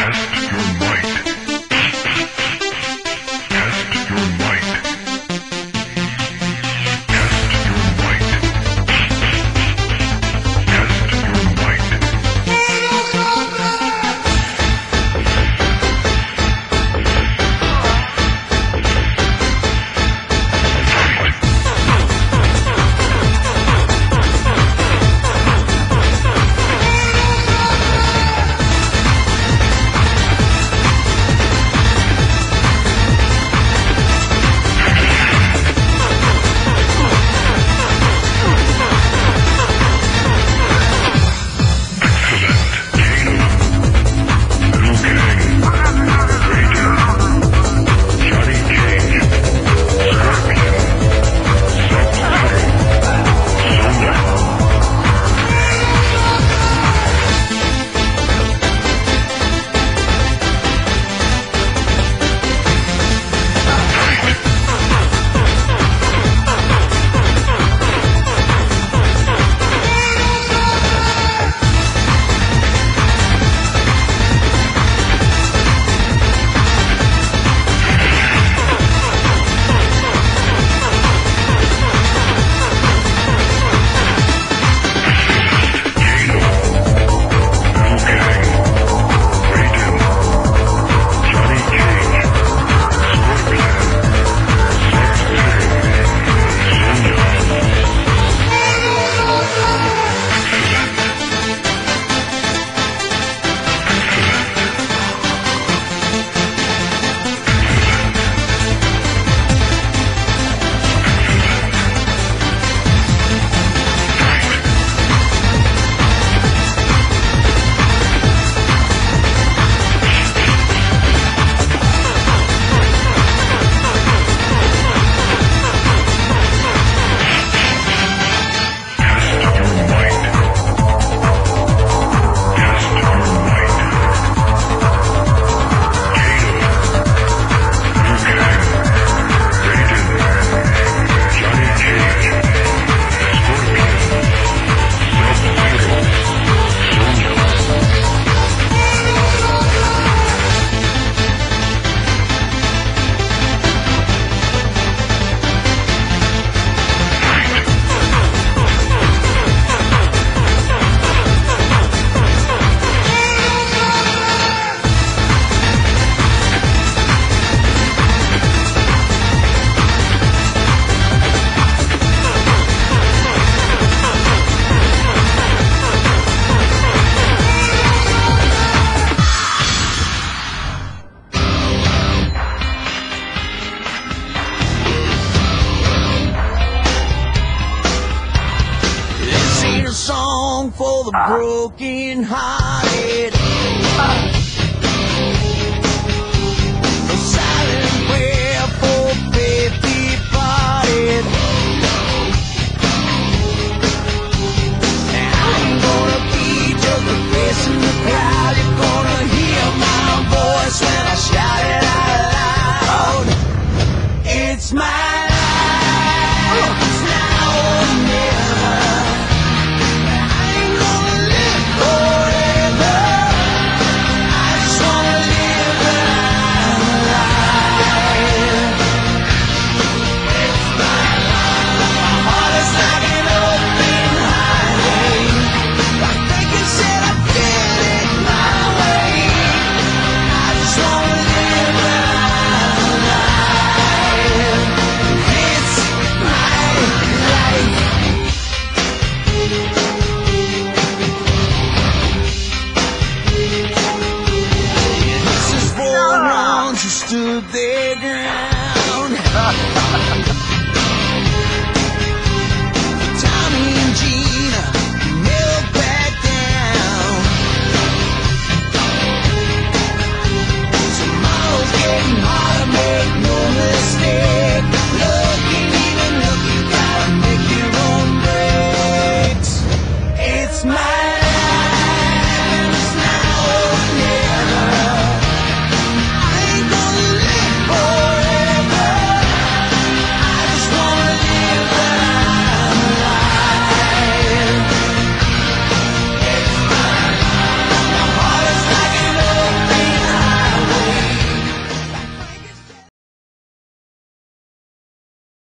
for the broken hearted. A silent prayer for faith departed. And I ain't gonna be just a face in the crowd. You're gonna hear my voice when I shout it out loud. It's my life, it's now or never. I ain't gonna live forever. I just wanna live my life. It's my life. My heart is like an open highway. I think it said I did it my way. I just wanna live my life. It's my life. This is for the ones who stood their ground.